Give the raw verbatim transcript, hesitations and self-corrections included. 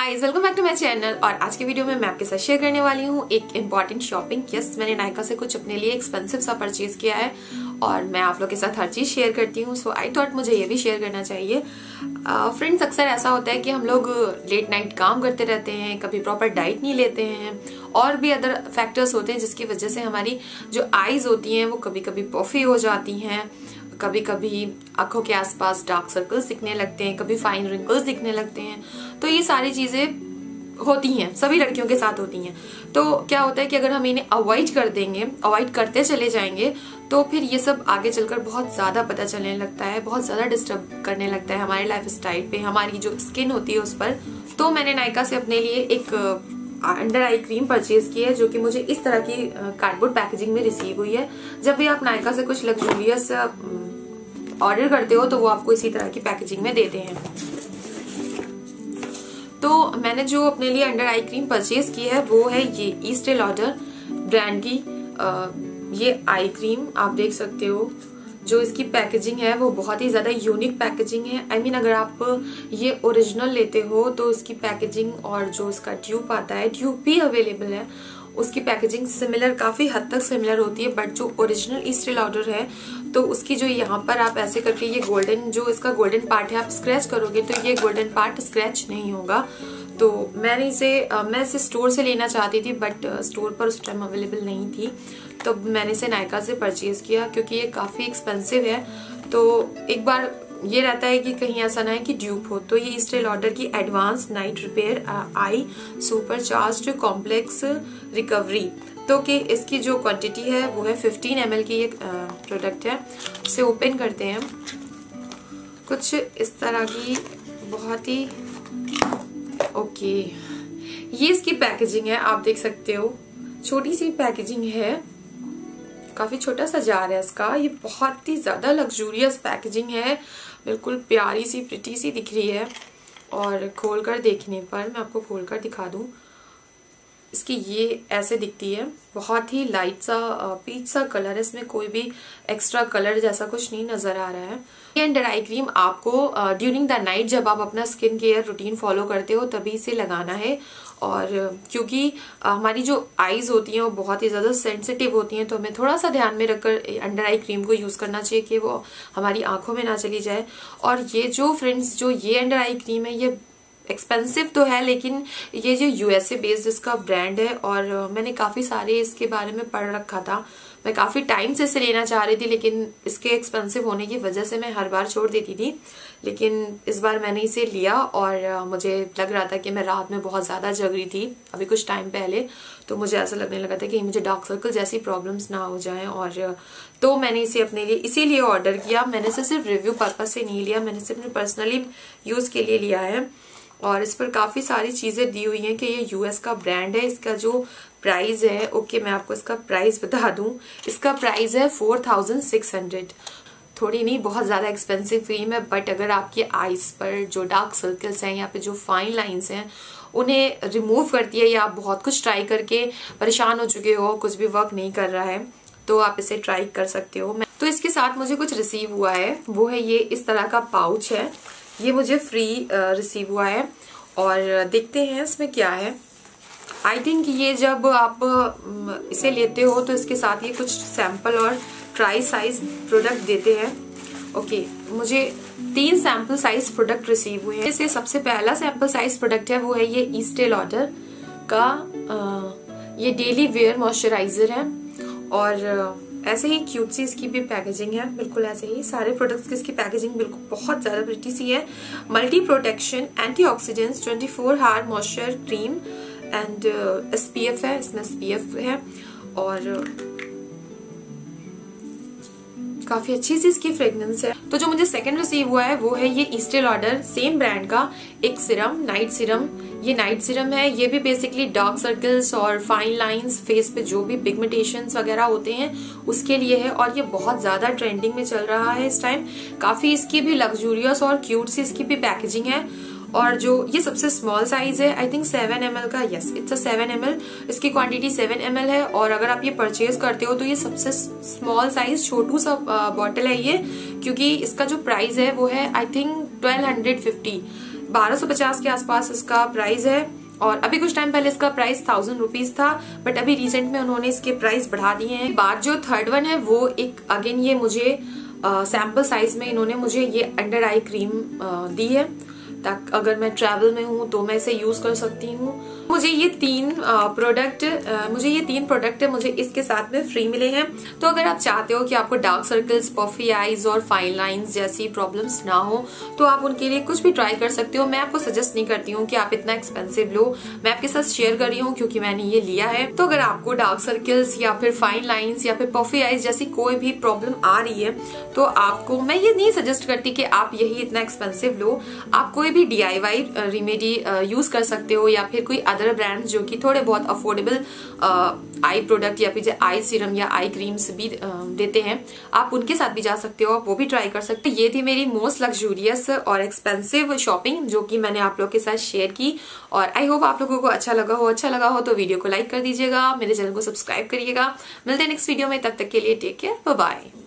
Guys, welcome back to my channel. और आज की वीडियो में मैं आपके साथ शेयर करने वाली हूँ एक इम्पॉर्टेंट शॉपिंग। यस, मैंने नायका से कुछ अपने लिए एक्सपेंसिव सा परचेज किया है और मैं आप लोग के साथ हर चीज शेयर करती हूँ। सो आई थॉट मुझे ये भी शेयर करना चाहिए। फ्रेंड्स, uh, अक्सर ऐसा होता है कि हम लोग लेट नाइट काम करते रहते हैं, कभी प्रॉपर डाइट नहीं लेते हैं और भी अदर फैक्टर्स होते हैं जिसकी वजह से हमारी जो आईज होती हैं वो कभी कभी पफी हो जाती हैं, कभी कभी आंखों के आसपास डार्क सर्कल्स दिखने लगते हैं, कभी फाइन रिंकल्स दिखने लगते हैं। तो ये सारी चीजें होती हैं, सभी लड़कियों के साथ होती हैं। तो क्या होता है कि अगर हम इन्हें अवॉइड कर देंगे, अवॉइड करते चले जाएंगे, तो फिर ये सब आगे चलकर बहुत ज्यादा पता चलने लगता है, बहुत ज्यादा डिस्टर्ब करने लगता है हमारे लाइफ स्टाइल पे, हमारी जो स्किन होती है उस पर। तो मैंने नायका से अपने लिए एक अंडर आई क्रीम परचेज की है जो कि मुझे इस तरह की कार्डबोर्ड पैकेजिंग में रिसीव हुई है। जब भी आप नायका से कुछ लग्जूरियस ऑर्डर करते हो तो वो आपको इसी तरह की पैकेजिंग में देते हैं। तो मैंने जो अपने लिए अंडर आई क्रीम परचेज की है वो है ये एस्टे लॉडर ब्रांड की आ, ये आई क्रीम। आप देख सकते हो जो इसकी पैकेजिंग है वो बहुत ही ज्यादा यूनिक पैकेजिंग है। आई I मीन mean, अगर आप ये ओरिजिनल लेते हो तो इसकी पैकेजिंग और जो इसका ट्यूब आता है, ट्यूब भी अवेलेबल है, उसकी पैकेजिंग सिमिलर, काफी हद तक सिमिलर होती है। बट जो ओरिजिनल एस्टे लॉडर है तो उसकी जो यहाँ पर आप ऐसे करके ये गोल्डन, जो इसका गोल्डन पार्ट है, आप स्क्रैच करोगे तो ये गोल्डन पार्ट स्क्रैच नहीं होगा। तो मैंने इसे मैं इसे स्टोर से लेना चाहती थी बट स्टोर पर उस टाइम अवेलेबल नहीं थी, तो मैंने इसे नायका से परचेज किया क्योंकि ये काफी एक्सपेंसिव है। तो एक बार ये रहता है कि कहीं ऐसा ना है कि ड्यूप हो। तो ये एस्टे लॉडर की advance night repair eye super charged complex recovery, तो कि इसकी जो क्वांटिटी है वो है फिफ्टीन एम एल की एक प्रोडक्ट है। इसे ओपन करते हैं। कुछ इस तरह की बहुत ही ओके ये इसकी पैकेजिंग है, आप देख सकते हो, छोटी सी पैकेजिंग है, काफी छोटा सा जार है इसका। ये बहुत ही ज्यादा लग्जूरियस पैकेजिंग है, बिल्कुल प्यारी सी, प्रिटी सी दिख रही है। और खोलकर देखने पर मैं आपको खोलकर दिखा दूं, इसकी ये ऐसे दिखती है, बहुत ही लाइट सा पीच सा कलर है, इसमें कोई भी एक्स्ट्रा कलर जैसा कुछ नहीं नजर आ रहा है। ये अंडर आई क्रीम आपको ड्यूरिंग द नाइट जब आप अपना स्किन केयर रूटीन फॉलो करते हो तभी इसे लगाना है। और क्योंकि हमारी जो आईज होती हैं वो बहुत ही ज्यादा सेंसिटिव होती हैं, तो हमें थोड़ा सा ध्यान में रखकर अंडर आई क्रीम को यूज करना चाहिए कि वो हमारी आंखों में ना चली जाए। और ये जो फ्रेंड्स जो ये अंडर आई क्रीम है ये एक्सपेंसिव तो है, लेकिन ये जो यूएसए बेस्ड इसका ब्रांड है और मैंने काफी सारे इसके बारे में पढ़ रखा था। मैं काफी टाइम से इसे लेना चाह रही थी लेकिन इसके एक्सपेंसिव होने की वजह से मैं हर बार छोड़ देती थी, लेकिन इस बार मैंने इसे लिया और मुझे लग रहा था कि मैं रात में बहुत ज्यादा जग रही थी अभी कुछ टाइम पहले, तो मुझे ऐसा लगने लगा था कि मुझे डार्क सर्कल जैसी प्रॉब्लम्स ना हो जाएं। और तो मैंने इसे अपने लिए इसीलिए ऑर्डर किया। मैंने इसे सिर्फ रिव्यू पर्पज से नहीं लिया, मैंने इसे अपने पर्सनली यूज के लिए लिया है। और इस पर काफी सारी चीजें दी हुई हैं कि ये यूएस का ब्रांड है। इसका जो प्राइस है, ओके मैं आपको इसका प्राइस बता दूं, इसका प्राइस है फोर थाउजेंड सिक्स हंड्रेड। थोड़ी नहीं, बहुत ज्यादा एक्सपेंसिव क्रीम है, बट अगर आपकी आईज पर जो डार्क सर्कल्स हैं या पे जो फाइन लाइंस हैं उन्हें रिमूव करती है, या आप बहुत कुछ ट्राई करके परेशान हो चुके हो, कुछ भी वर्क नहीं कर रहा है, तो आप इसे ट्राई कर सकते हो। तो इसके साथ मुझे कुछ रिसीव हुआ है, वो है ये इस तरह का पाउच है, ये मुझे फ्री रिसीव हुआ है। और देखते हैं इसमें क्या है। आई थिंक ये जब आप इसे लेते हो तो इसके साथ ये कुछ सैंपल और ट्राई साइज प्रोडक्ट देते हैं। ओके, मुझे तीन सैंपल साइज प्रोडक्ट रिसीव हुए हैं। इससे सबसे पहला सैंपल साइज प्रोडक्ट है वो है ये एस्टे लॉडर का आ, ये डेली वेयर मॉइस्चराइजर है। और ऐसे ही क्यूट सी इसकी भी पैकेजिंग है, बिल्कुल ऐसे ही सारे प्रोडक्ट्स की इसकी पैकेजिंग बिल्कुल बहुत ज्यादा प्रिटी सी है। Multi protection antioxidants twenty four hour moisture cream and SPF है, इसमें एसपीएफ है। और काफी अच्छी सी इसकी फ्रेग्रेंस है। तो जो मुझे सेकंड रिसीव हुआ है वो है ये एस्टे लॉडर सेम ब्रांड का एक सिरम, नाइट सिरम। ये नाइट सिरम है, ये भी बेसिकली डार्क सर्कल्स और फाइन लाइंस, फेस पे जो भी पिगमेंटेशंस वगैरह होते हैं उसके लिए है। और ये बहुत ज्यादा ट्रेंडिंग में चल रहा है इस टाइम। काफी इसकी भी लग्जूरियस और क्यूट सी इसकी भी पैकेजिंग है। और जो ये सबसे स्मॉल साइज है, I think seven M L का, yes it's a seven M L, इसकी क्वांटिटी सेवन एम एल है। और अगर आप ये परचेज करते हो तो ये सबसे स्मॉल साइज छोटू सा बॉटल है ये, क्योंकि इसका जो प्राइस है वो है I think twelve hundred fifty. बारह सौ पचास के आसपास इसका प्राइस है और अभी कुछ टाइम पहले इसका प्राइस थाउजेंड रुपीज था, बट अभी रिसेंट में उन्होंने इसके प्राइस बढ़ा दिए हैं। बात जो थर्ड वन है वो एक अगेन ये मुझे सैम्पल साइज में इन्होंने मुझे ये अंडर आई क्रीम दी है, ताकि अगर मैं ट्रैवल में हूँ तो मैं इसे यूज कर सकती हूँ। मुझे ये तीन प्रोडक्ट मुझे ये तीन प्रोडक्ट मुझे इसके साथ में फ्री मिले हैं। तो अगर आप चाहते हो कि आपको डार्क सर्कल्स, पफी आईज और फाइन लाइंस जैसी प्रॉब्लम्स ना हो तो आप उनके लिए कुछ भी ट्राई कर सकते हो। मैं आपको सजेस्ट नहीं करती हूँ कि आप इतना एक्सपेंसिव लो, मैं आपके साथ शेयर कर रही हूँ क्योंकि मैंने ये लिया है। तो अगर आपको डार्क सर्कल्स या फिर फाइन लाइंस या फिर पफी आईज जैसी कोई भी प्रॉब्लम आ रही है तो आपको मैं ये नहीं सजेस्ट करती कि आप यही इतना एक्सपेंसिव लो। आप कोई भी D I Y remedy use कर सकते हो या फिर कोई अदर ब्रांड्स जो कि थोड़े बहुत अफोर्डेबल आई प्रोडक्ट या फिर आई सीरम या आई क्रीम्स भी देते हैं, आप उनके साथ भी जा सकते हो, आप वो भी ट्राई कर सकते हो। ये थी मेरी मोस्ट लग्जूरियस और एक्सपेंसिव शॉपिंग जो कि मैंने आप लोग के साथ शेयर की और आई होप आप लोगों को अच्छा लगा हो। अच्छा लगा हो तो वीडियो को लाइक कर दीजिएगा, मेरे चैनल को सब्सक्राइब करिएगा। मिलते हैं नेक्स्ट वीडियो में, तब तक के लिए टेक केयर, बाय बाय।